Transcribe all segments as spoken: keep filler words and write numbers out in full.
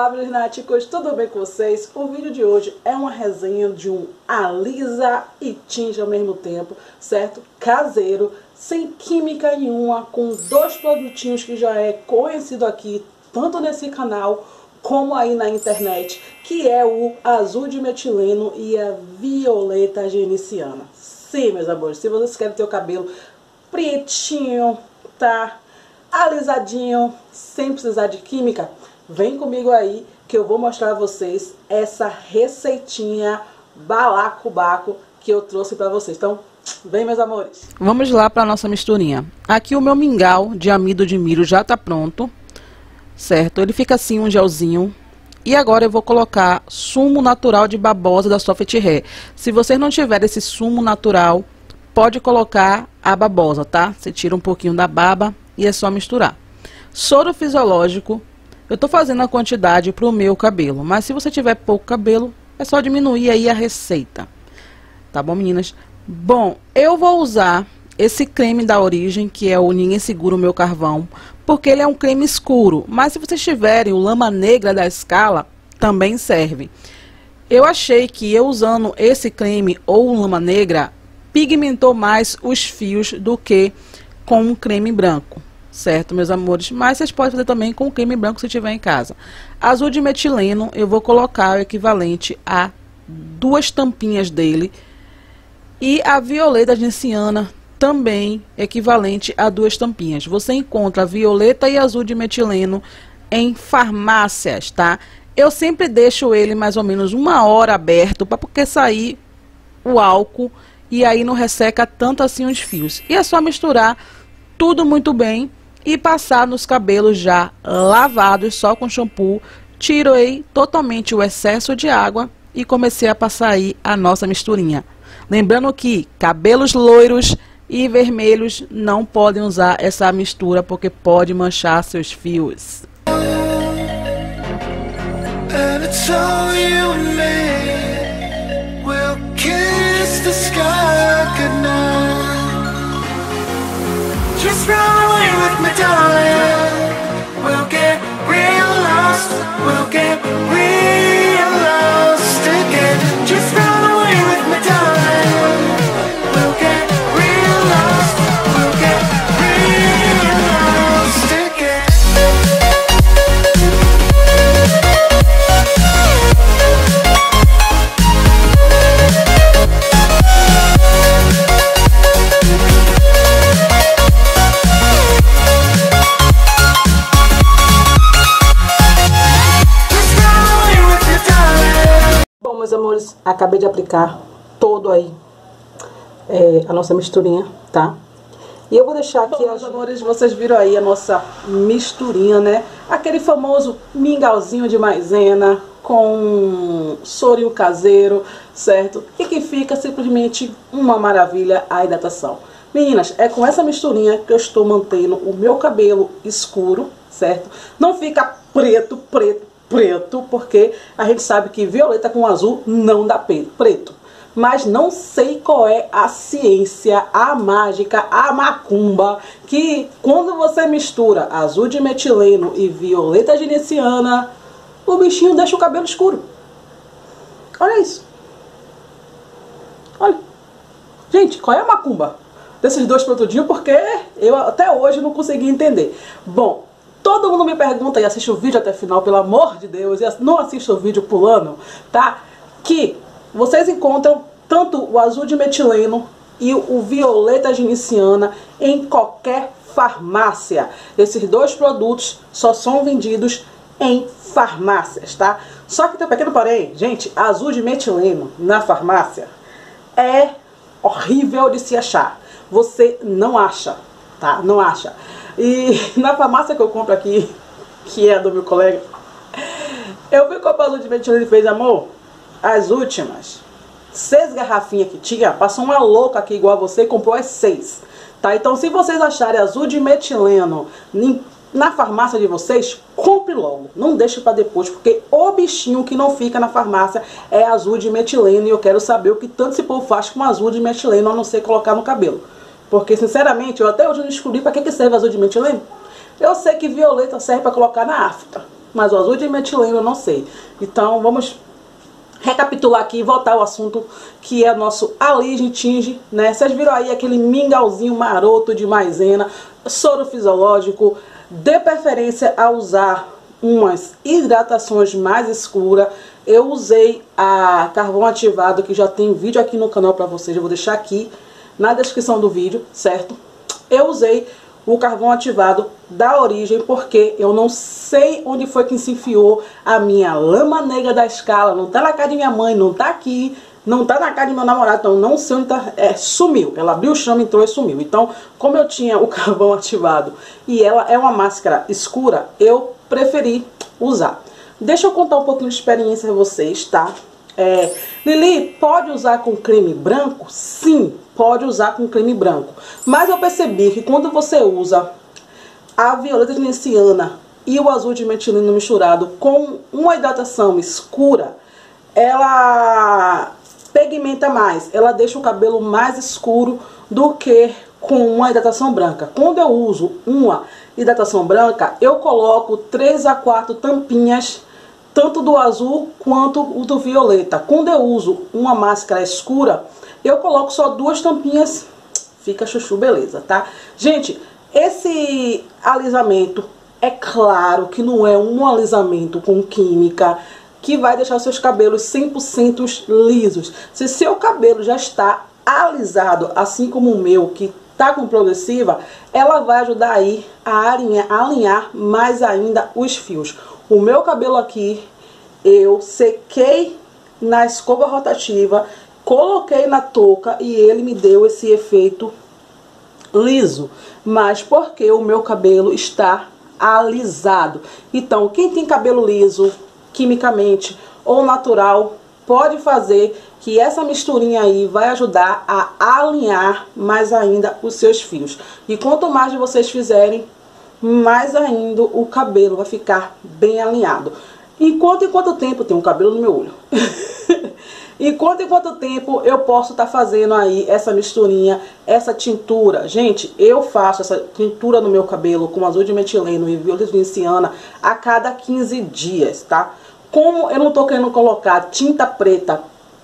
Olá, brilhanticos, tudo bem com vocês? O vídeo de hoje é uma resenha de um alisa e tinge ao mesmo tempo, certo? Caseiro, sem química nenhuma, com dois produtinhos que já é conhecido aqui, tanto nesse canal como aí na internet, que é o azul de metileno e a violeta geniciana. Sim, meus amores, se vocês querem ter o cabelo pretinho, tá? Alisadinho, sem precisar de química, vem comigo aí que eu vou mostrar a vocês essa receitinha balacobaco que eu trouxe pra vocês. Então, vem, meus amores. Vamos lá para nossa misturinha. Aqui o meu mingau de amido de milho já tá pronto, certo? Ele fica assim um gelzinho. E agora eu vou colocar sumo natural de babosa da Soft Hair. Se vocês não tiverem esse sumo natural, pode colocar a babosa, tá? Você tira um pouquinho da baba e é só misturar. Soro fisiológico. Eu tô fazendo a quantidade pro meu cabelo, mas se você tiver pouco cabelo, é só diminuir aí a receita. Tá bom, meninas? Bom, eu vou usar esse creme da Origem, que é o Ninguém Segura o Meu Carvão, porque ele é um creme escuro, mas se vocês tiverem o Lama Negra da Scala, também serve. Eu achei que eu usando esse creme ou o Lama Negra, pigmentou mais os fios do que com um creme branco. Certo, meus amores? Mas vocês podem fazer também com creme branco se tiver em casa. Azul de metileno, eu vou colocar o equivalente a duas tampinhas dele. E a violeta geniciana também equivalente a duas tampinhas. Você encontra violeta e azul de metileno em farmácias, tá? Eu sempre deixo ele mais ou menos uma hora aberto para porque sair o álcool e aí não resseca tanto assim os fios. E é só misturar tudo muito bem e passar nos cabelos já lavados, só com shampoo. Tirei totalmente o excesso de água e comecei a passar aí a nossa misturinha. Lembrando que cabelos loiros e vermelhos não podem usar essa mistura porque pode manchar seus fios. Just run away with me, darling. We'll get real lost. We'll get real lost again. Just run away with me, darling. We'll get real lost. We'll get real lost again. Meus amores, acabei de aplicar todo aí é, a nossa misturinha, tá? E eu vou deixar aqui, meus amores, vocês viram aí a nossa misturinha, né? Aquele famoso mingauzinho de maisena com sorinho caseiro, certo? E que fica simplesmente uma maravilha a hidratação. Meninas, é com essa misturinha que eu estou mantendo o meu cabelo escuro, certo? Não fica preto, preto, preto, porque a gente sabe que violeta com azul não dá preto. Mas não sei qual é a ciência, a mágica, a macumba, que quando você mistura azul de metileno e violeta geniciana, o bichinho deixa o cabelo escuro. Olha isso. Olha. Gente, qual é a macumba desses dois produtinhos? Porque eu até hoje não consegui entender. Bom, todo mundo me pergunta e assiste o vídeo até o final, pelo amor de Deus, e não assista o vídeo pulando, tá? Que vocês encontram tanto o azul de metileno e o violeta geniciana em qualquer farmácia. Esses dois produtos só são vendidos em farmácias, tá? Só que tem um pequeno porém, gente, azul de metileno na farmácia é horrível de se achar. Você não acha, tá? Não acha. E na farmácia que eu compro aqui, que é do meu colega, eu fui comprar azul de metileno e fez, amor, as últimas seis garrafinhas que tinha, passou uma louca aqui igual a você e comprou as seis, tá? Então se vocês acharem azul de metileno na farmácia de vocês, compre logo, não deixe para depois, porque o bichinho que não fica na farmácia é azul de metileno e eu quero saber o que tanto esse povo faz com azul de metileno, a não ser colocar no cabelo. Porque, sinceramente, eu até hoje não descobri para que, que serve azul de metileno. Eu sei que violeta serve para colocar na afta. mas o azul de metileno eu não sei. Então vamos recapitular aqui e voltar ao assunto que é nosso Alige Tinge, né? Vocês viram aí aquele mingauzinho maroto de maisena, soro fisiológico. Dê preferência a usar umas hidratações mais escuras. Eu usei a carvão ativado, que já tem vídeo aqui no canal pra vocês, eu vou deixar aqui na descrição do vídeo, certo? Eu usei o carvão ativado da Origem, porque eu não sei onde foi que se enfiou a minha lama negra da escala. Não tá na casa de minha mãe, não tá aqui, não tá na casa de meu namorado, então não sei onde tá. É, sumiu. Ela abriu o chama, entrou e sumiu. Então, como eu tinha o carvão ativado e ela é uma máscara escura, eu preferi usar. Deixa eu contar um pouquinho de experiência a vocês, tá? É, Lili, pode usar com creme branco? Sim, pode usar com creme branco. Mas eu percebi que quando você usa a violeta veneziana e o azul de metileno misturado com uma hidratação escura, ela pigmenta mais, ela deixa o cabelo mais escuro do que com uma hidratação branca. Quando eu uso uma hidratação branca, eu coloco três a quatro tampinhas, tanto do azul quanto o do violeta. Quando eu uso uma máscara escura, eu coloco só duas tampinhas, fica chuchu, beleza, tá? Gente, esse alisamento, é claro que não é um alisamento com química que vai deixar os seus cabelos cem por cento lisos. Se seu cabelo já está alisado, assim como o meu, que tá com progressiva, ela vai ajudar aí a alinhar, a alinhar mais ainda os fios. O meu cabelo aqui, eu sequei na escova rotativa, coloquei na touca e ele me deu esse efeito liso. Mas porque o meu cabelo está alisado. Então, quem tem cabelo liso, quimicamente ou natural, pode fazer que essa misturinha aí vai ajudar a alinhar mais ainda os seus fios. E quanto mais vocês fizerem, mais ainda o cabelo vai ficar bem alinhado. Enquanto em quanto tempo tem um cabelo no meu olho? Enquanto em quanto tempo eu posso estar tá fazendo aí essa misturinha, essa tintura? Gente, eu faço essa tintura no meu cabelo com azul de metileno e violeta veneziana a cada quinze dias, tá? Como eu não tô querendo colocar tinta preta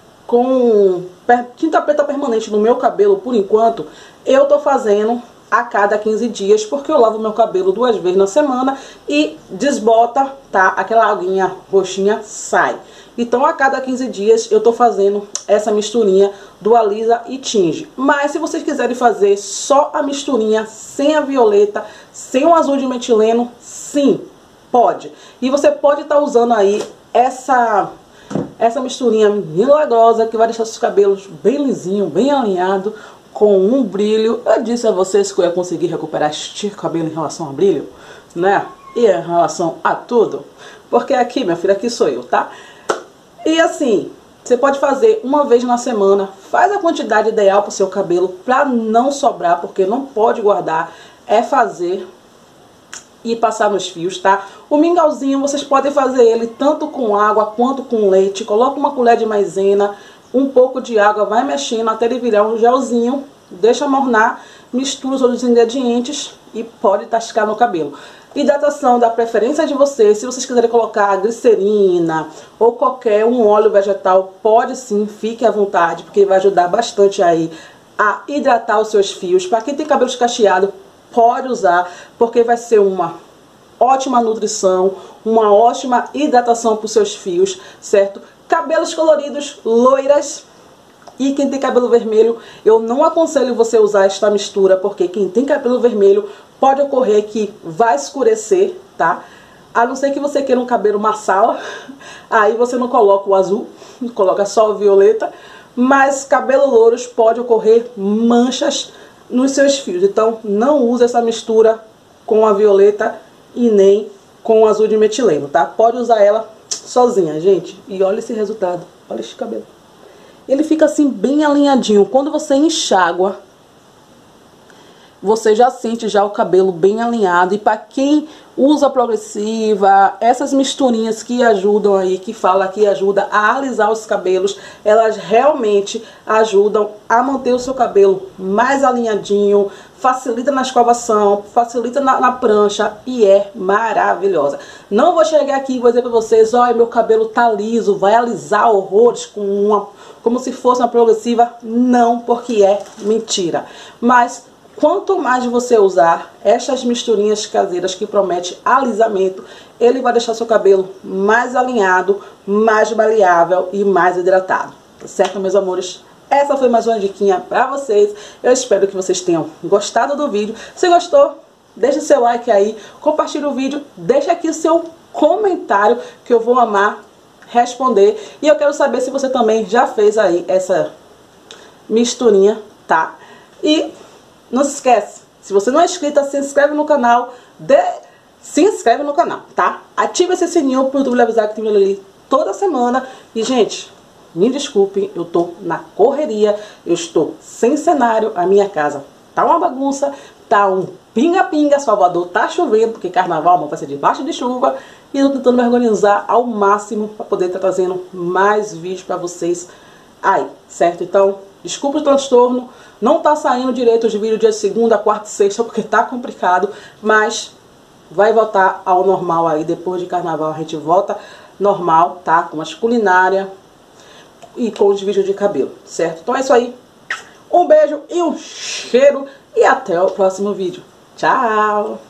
com tinta preta permanente no meu cabelo por enquanto, eu tô fazendo a cada quinze dias, porque eu lavo meu cabelo duas vezes na semana e desbota, tá? Aquela aguinha roxinha sai. Então a cada quinze dias eu tô fazendo essa misturinha do Alisa e Tinge. Mas se vocês quiserem fazer só a misturinha, sem a violeta, sem o azul de metileno, sim, pode. E você pode estar tá usando aí essa essa misturinha milagrosa que vai deixar seus cabelos bem lisinho, bem alinhado, com um brilho. Eu disse a vocês que eu ia conseguir recuperar este cabelo em relação a brilho, né? E em relação a tudo. Porque aqui, minha filha, aqui sou eu, tá? E assim, você pode fazer uma vez na semana. Faz a quantidade ideal pro seu cabelo pra não sobrar, porque não pode guardar. É fazer e passar nos fios, tá? O mingauzinho, vocês podem fazer ele tanto com água quanto com leite. Coloca uma colher de maisena, um pouco de água, vai mexendo até ele virar um gelzinho, deixa mornar, mistura os outros ingredientes e pode tascar no cabelo. Hidratação da preferência de vocês. Se vocês quiserem colocar glicerina ou qualquer um óleo vegetal, pode sim, fique à vontade, porque vai ajudar bastante aí a hidratar os seus fios. Para quem tem cabelo cacheado, pode usar, porque vai ser uma ótima nutrição, uma ótima hidratação para os seus fios, certo? Cabelos coloridos, loiras e quem tem cabelo vermelho, eu não aconselho você usar esta mistura, porque quem tem cabelo vermelho pode ocorrer que vai escurecer, tá? A não ser que você queira um cabelo massala, aí você não coloca o azul, coloca só o violeta, mas cabelo louros pode ocorrer manchas nos seus fios. Então não use essa mistura com a violeta e nem com o azul de metileno, tá? Pode usar ela sozinha, gente. E olha esse resultado, olha esse cabelo. Ele fica assim bem alinhadinho. Quando você enxágua, você já sente já o cabelo bem alinhado. E para quem usa progressiva, essas misturinhas que ajudam aí, que fala que ajuda a alisar os cabelos, elas realmente ajudam a manter o seu cabelo mais alinhadinho, facilita na escovação, facilita na, na prancha e é maravilhosa. Não vou chegar aqui e vou dizer pra vocês, olha, meu cabelo tá liso, vai alisar horrores com uma, como se fosse uma progressiva. Não, porque é mentira. Mas quanto mais você usar estas misturinhas caseiras que prometem alisamento, ele vai deixar seu cabelo mais alinhado, mais maleável e mais hidratado. Tá certo, meus amores? Essa foi mais uma diquinha pra vocês. Eu espero que vocês tenham gostado do vídeo. Se gostou, deixa o seu like aí, compartilha o vídeo, deixa aqui o seu comentário que eu vou amar responder. E eu quero saber se você também já fez aí essa misturinha, tá? E não se esquece, se você não é inscrita, se inscreve no canal, de... se inscreve no canal, tá? Ativa esse sininho pro YouTube lhe avisar que tem vídeo ali toda semana. E, gente, me desculpem, eu tô na correria, eu estou sem cenário, a minha casa tá uma bagunça, tá um pinga-pinga, Salvador tá chovendo, porque carnaval vai ser debaixo de chuva, e eu tô tentando me organizar ao máximo para poder estar trazendo mais vídeos para vocês aí, certo? Então, desculpa o transtorno, não tá saindo direito os vídeos dia de segunda, quarta e sexta, porque tá complicado, mas vai voltar ao normal aí, depois de carnaval a gente volta normal, tá? Com as culinárias e com os vídeos de cabelo, certo? Então é isso aí. Um beijo e um cheiro e até o próximo vídeo. Tchau!